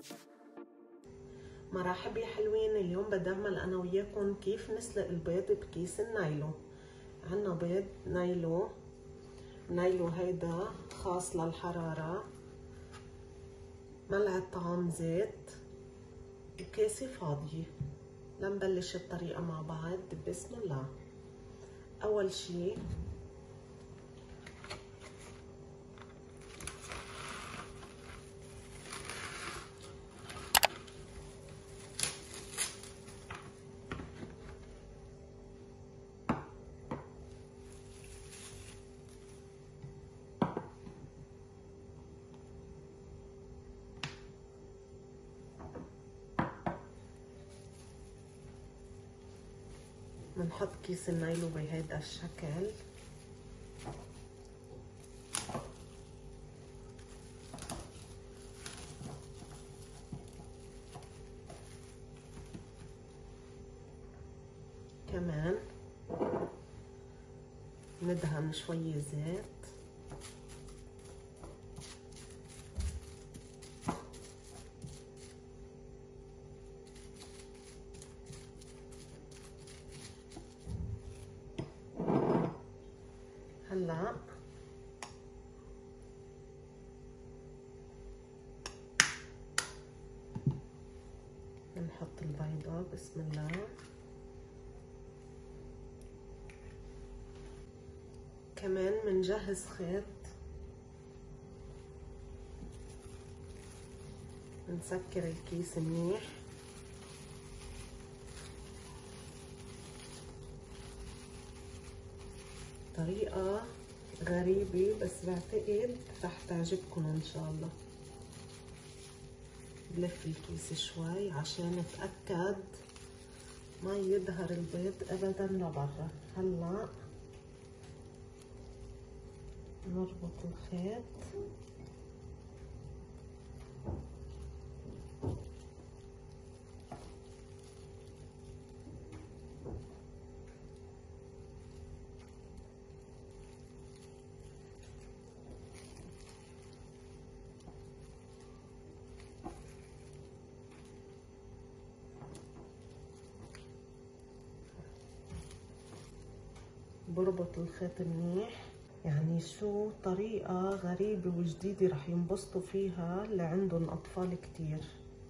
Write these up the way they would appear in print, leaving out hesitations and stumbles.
مرحبا يا حلوين. اليوم بدي اعمل انا وياكم كيف نسلق البيض بكيس النايلو. عنا بيض نايلو هيدا خاص للحرارة، ملعقة طعام زيت وكاسة فاضية. لنبلش الطريقة مع بعض. بسم الله. اول شي بنحط كيس النايلو بهيدا الشكل. كمان ندهن شوية زيت. هلا بنحط البيضة. بسم الله. كمان بنجهز خيط، بنسكر الكيس منيح. طريقة غريبة بس بعتقد رح تعجبكم ان شاء الله. بلف الكيس شوي عشان اتأكد ما يظهر البيض ابدا لبرا. هلا نربط الخيط. بربط الخيط منيح. يعني شو طريقة غريبة وجديدة رح ينبسطوا فيها اللي عندهم أطفال كتير.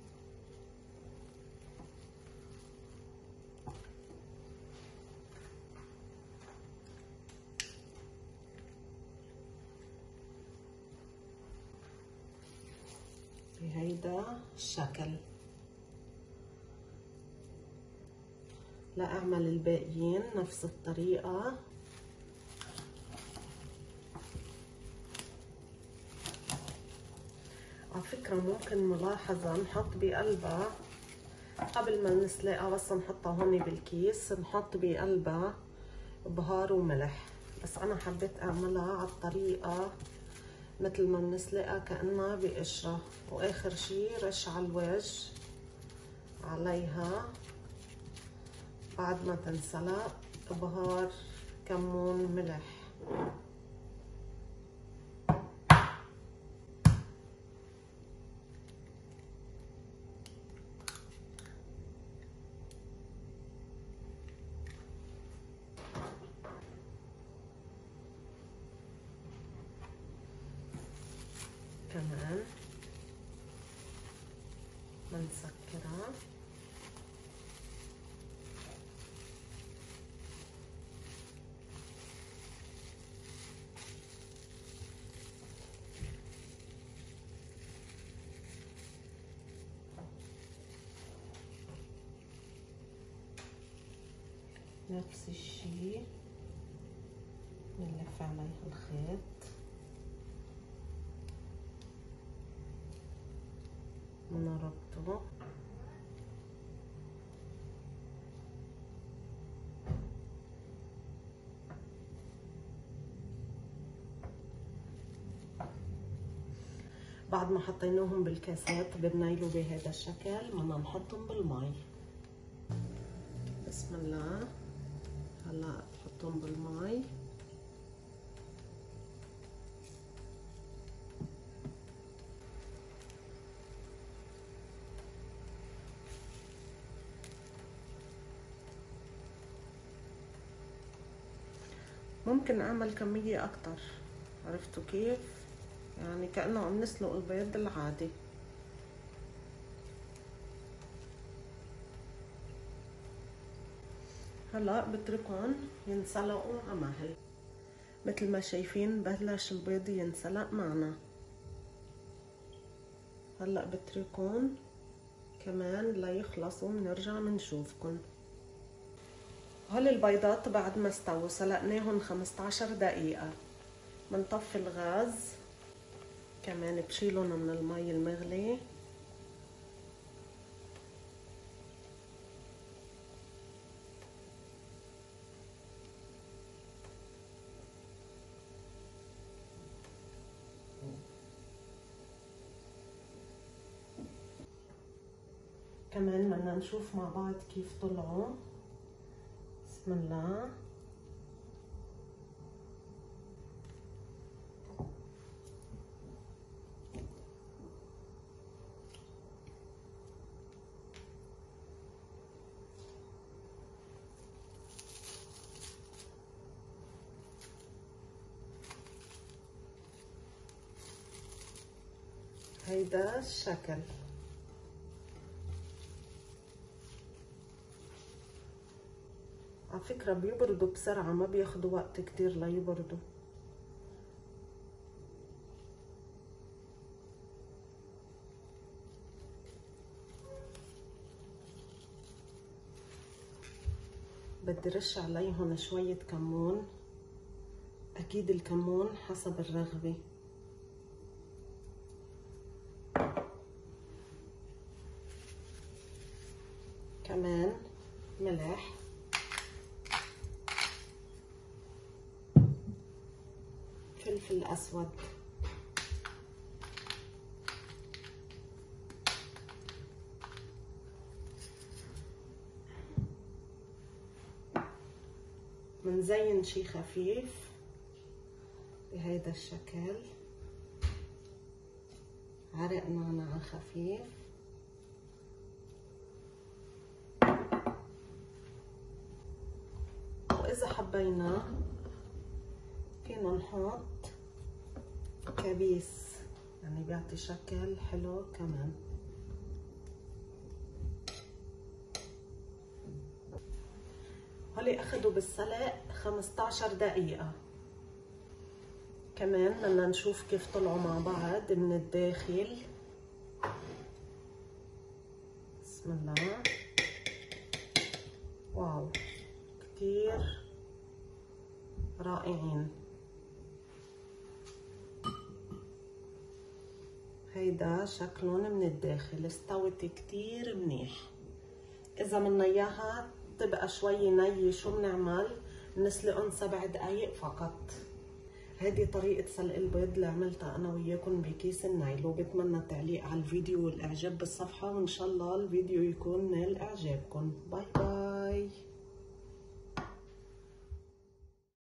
بهيدا الشكل. لأعمل الباقيين نفس الطريقة. على فكرة ممكن ملاحظة نحط بقلبها قبل ما نسلقها، بس نحطها هون بالكيس، نحط بقلبها بهار وملح. بس أنا حبيت أعملها على الطريقة مثل ما بنسلقها كأنها بقشرة. وآخر شي رش على الوجه عليها بعد ما تنسلق بهار، كمون، ملح. كمان بنسكرها. نفس الشي بنلف عليها الخيط، نربطه. بعد ما حطيناهم بالكاسات بالنايلو بهذا الشكل بدنا نحطهم بالمي. بسم الله. هلا بحطهم بالمي. ممكن اعمل كمية اكتر، عرفتوا كيف؟ يعني كأنه عم نسلق البيض العادي. هلا بتركهم ينسلقوا على مهل. مثل ما شايفين بلش البيض ينسلق معنا. هلا بتركهم كمان ليخلصوا، بنرجع بنشوفكن. هول البيضات بعد ما استووا سلقناهم 15 دقيقة. بنطفي الغاز، كمان بشيلهم من المي المغلي. كمان بدنا نشوف مع بعض كيف طلعوا. بسم الله. هيدا الشكل. على فكرة بيبردوا بسرعة، ما بياخدوا وقت كتير ليبردوا. بدي رش عليهم شوية كمون، أكيد الكمون حسب الرغبة. كمان ملح، فلفل أسود، منزين شي خفيف بهيدا الشكل، عرق نعناع خفيف. وإذا حبينا فينا نحط كبيس، يعني بيعطي شكل حلو كمان. هولي اخدوا بالسلق 15 دقيقة. كمان بدنا نشوف كيف طلعوا مع بعض من الداخل. بسم الله. واو، كتير رائعين. هيدا شكلهم من الداخل، استوت كتير منيح. اذا بدنا اياها تبقى شوي نية شو بنعمل؟ بنسلقهم 7 دقايق فقط. هذه طريقة سلق البيض اللي عملتها انا وياكم بكيس النايل، وبتمنى التعليق على الفيديو والاعجاب بالصفحة، وان شاء الله الفيديو يكون نال اعجابكم. باي باي.